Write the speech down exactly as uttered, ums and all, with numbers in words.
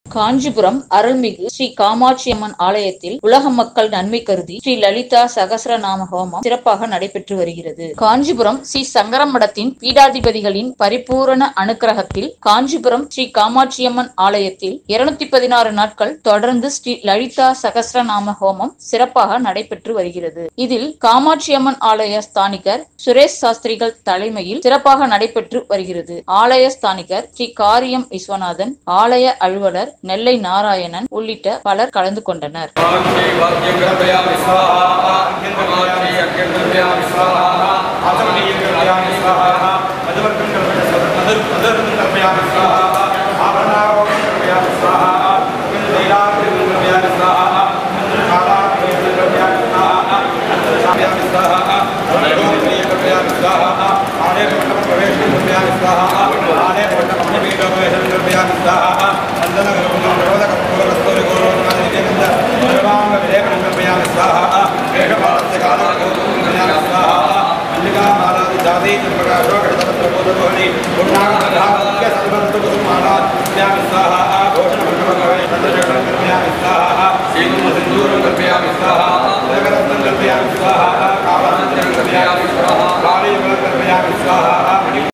காஞ்சிபுரம் அருள்மிகு ஸ்ரீ காமாட்சியம்மன் ஆலயத்தில் உலக மக்கள் நன்மை கருதி ஸ்ரீ லலிதா சகஸ்ரநாம ஹோமம் சிறப்பாக நடைபெற்று வருகிறது. காஞ்சிபுரம் ஸ்ரீ சங்கரம் மடத்தின் பீடாதிபதிகளின் பரிபூரண அனுக்கிரகத்தில் காஞ்சிபுரம் ஸ்ரீ காமாட்சியம்மன் ஆலயத்தில் இருநூத்தி பதினாறு நாட்கள் தொடர்ந்து ஸ்ரீ லலிதா சகஸ்ரநாம ஹோமம் சிறப்பாக நடைபெற்று வருகிறது. இதில் காமாட்சியம்மன் ஆலய ஸ்தானிகர் சுரேஷ் சாஸ்திரிகள் தலைமையில் சிறப்பாக நடைபெற்று வருகிறது. ஆலய ஸ்தானிகர் ஸ்ரீ காரியம் விஸ்வநாதன், ஆலய அலுவலர் நெல்லை நாராயணன் உள்ளிட்ட பலர் கலந்து கொண்டனர். जाति